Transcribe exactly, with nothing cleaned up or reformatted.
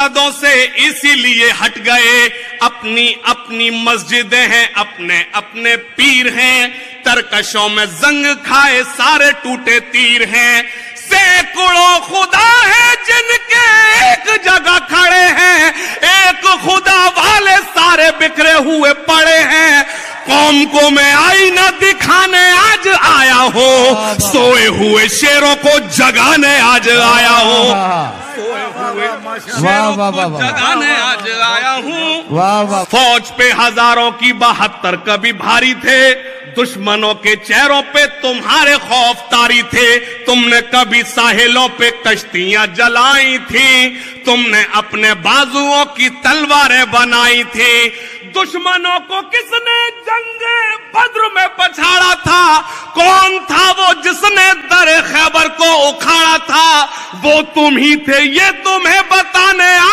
سے اسی لیے ہٹ گئے، اپنی اپنی مسجدیں ہیں، اپنے اپنے پیر ہیں، ترکشوں میں زنگ کھائے سارے ٹوٹے تیر ہیں، سینکڑوں خدا ہیں جن کے ایک جگہ کھڑے ہیں، ایک خدا والے سارے بکھرے ہوئے پڑے ہیں، قوم کو میں آئینہ دکھانے آج آیا ہوں، سوئے ہوئے شیروں کو جگانے آج آیا ہوں، سوئے ہوئے شیروں کو جگانے آج آیا ہوں۔ فوج پہ ہزاروں کی بہتر کبھی بھاری تھے، دشمنوں کے چہروں پہ تمہارے خوف طاری تھے، تم نے کبھی ساحلوں پہ کشتیاں جلائی تھیں، تم نے اپنے بازوؤں کی تلواریں بنائی تھی، دشمنوں کو کس نے جنگ بدر میں پچھاڑا تھا؟ کون تھا وہ جس نے در خیبر کو اکھاڑا تھا؟ وہ تم ہی تھے، یہ تمہیں بتانے